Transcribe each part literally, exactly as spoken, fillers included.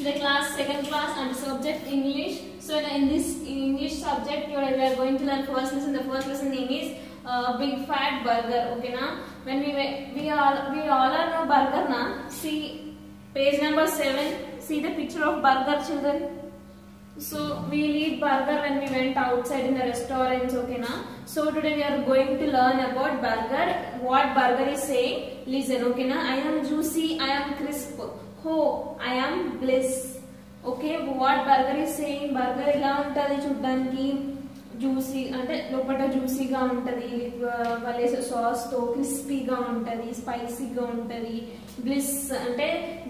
the class second class and subject English. So in this English subject we are going to learn first lesson. The first lesson name is uh, big fat burger. Okay na, when we we all we all are know burger na. See page number seven. See the picture of burger, children. So we eat burger when we went outside in the restaurants. Okay na. So today we are going to learn about burger. What burger is saying? Listen. Okay na. I am juicy, I am crisp. Ho, I am bliss. Okay, what burger is saying? Burger ila untadi chuddaniki juicy ante lopata juicy ga untadi, valese sauce to crispy ga untadi, spicy ga untadi, bliss ante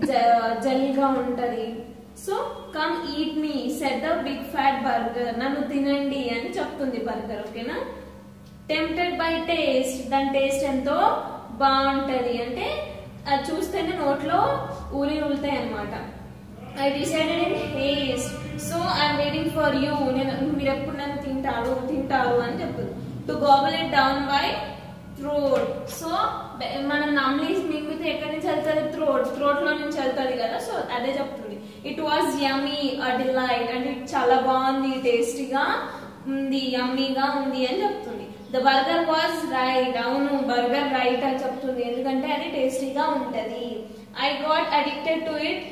jelly ga untadi. So come eat me, said the big fat burger. Nannu tinandi ani cheptundi burger. Okay na. Tempted by taste, dan taste ento baaguntadi ante అది చూస్తేనే నోట్లో ఊరి ఊలుతాయి అన్నమాట. I decided in haste, so I'm waiting for you. నేను మీరు ఎప్పుడు నన్ను తింటారు తింటారు అని చెప్తుంది. To gobble it down by throat. So మనం నమ్లీ మింగితే ఎక్కడి నుంచి వెళ్తుంది? థ్రోట్. థ్రోట్ లో నుంచి వెళ్తుంది కదా. సో అదే చెప్తుంది. It was yummy, a delight అంటే చాలా బాగుంది, టేస్టీగా ఉంది, యమ్మీగా ఉంది అని చెప్తుంది. ద బర్గర్ వాజ్ రైట్, అవును బర్గర్ రైట్ అని చెప్తుంది, ఎందుకంటే అది టేస్టీగా ఉంటది. I got addicted to it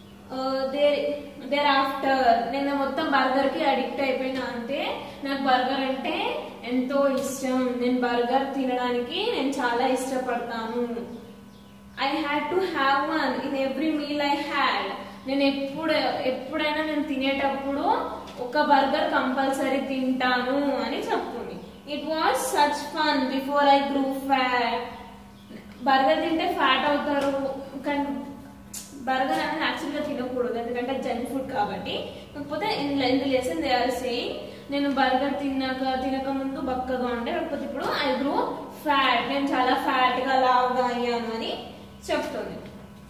there thereafter. నేను మొత్తం బర్గర్ కి అడిక్ట్ అయిపోయినా, అంటే నాకు బర్గర్ అంటే ఎంతో ఇష్టం, నేను బర్గర్ తినడానికి నేను చాలా ఇష్టపడతాను. I had to have one in every meal I had. నేను ఎప్పుడు ఎప్పుడైనా నేను తినేటప్పుడు ఒక బర్గర్ కంపల్సరీ తింటాను అని చెప్తుంది. It was such fun before I grew fat. Burger తింటే ఫ్యాట్ అవుతారు, కానీ బర్గర్ అనేది యాక్చువల్గా తినకూడదు, ఎందుకంటే జంక్ ఫుడ్ కాబట్టి. కాకపోతే ఇందులో లెసన్ దే ఆర్ సేయింగ్, నేను బర్గర్ తిన్నాక తినక ముందు బక్కగా ఉండే, కాకపోతే ఇప్పుడు ఐ గ్రూ ఫ్యాట్, నేను చాలా ఫ్యాట్ గా లావుగా అయ్యాను అని చెప్తుంది.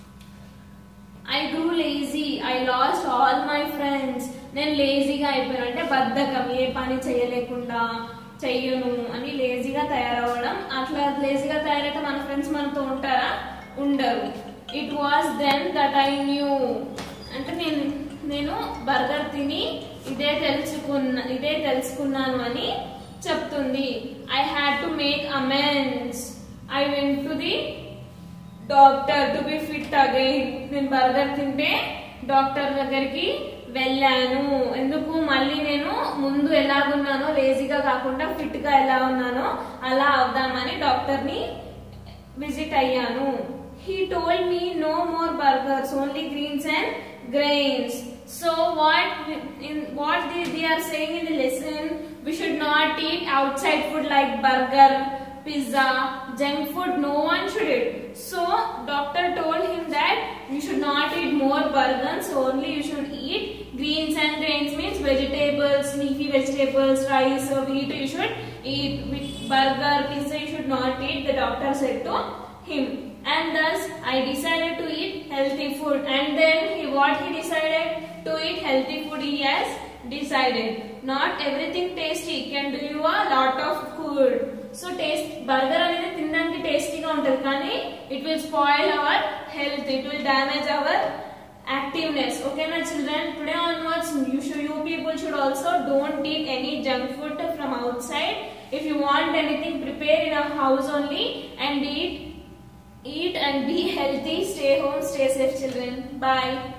I grew lazy, I lost all my friends. నేను లేజీగా అయిపోయాను అంటే బద్ధకం, ఏ పని చేయలేకుండా చెయ్యను అని లేజీగా తయారవ్వడం. అట్లా లేజీగా తయారైతే మన ఫ్రెండ్స్ మనతో ఉంటారా? ఉండరు. It was then that I knew అంటే నేను నేను బర్గర్ తిని ఇదే తెలుసుకున్నా ఇదే తెలుసుకున్నాను అని చెప్తుంది. I had to make amends. I went to the doctor to be fit again. నేను బర్గర్ తింటే డాక్టర్ దగ్గరికి వెళ్ళాను. ఎందుకు? మళ్ళీ నేను ముందు ఎలాగున్నానో లేజీగా కాకుండా ఫిట్ గా ఎలా ఉన్నానో అలా అవుదామని డాక్టర్ ని విజిట్ అయ్యాను. He told me no more burgers, only greens and grains. So what what they are saying in the lesson, we should not eat outside food like burger, pizza, junk food, no one should eat. So doctor told him that you should not eat more burgers, only you should eat greens and grains, means vegetables, leafy vegetables, rice, wheat you should eat. With burger, pizza you should not eat, the doctor said to him. And thus I decided to eat healthy food. And then he what he decided to eat healthy food he has decided. Not everything tasty can do you a lot of good. So taste burger అనేది తినడానికి టేస్టీగా ఉంటుంది, కానీ it will spoil our health, it will damage our activeness. ఓకేనా children? Today onwards you should you people should also don't eat any junk food from outside. If you want anything prepare in our house only and eat eat and be healthy. Stay home, stay safe children. Bye.